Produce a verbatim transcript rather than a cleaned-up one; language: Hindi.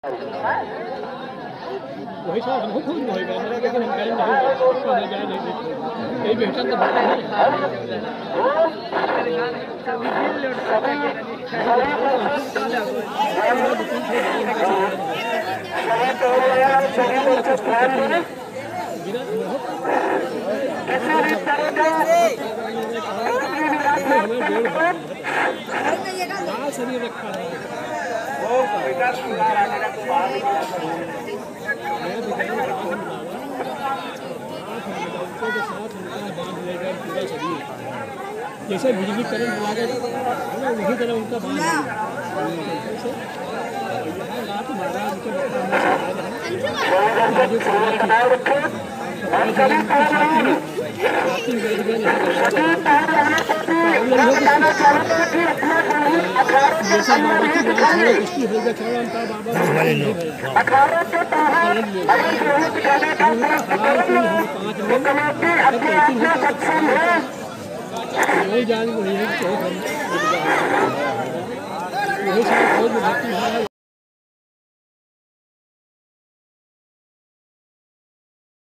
वही साहब हमको खुद नहीं होगा लेकिन हम करें नहीं होगा ना जाए नहीं यही बेहतर तो बात है शरीर रखा है वो विकास सुधार आने का तो बाहर जैसे बिजली करंट लगा वही तरह उनका बांध वही जान वही है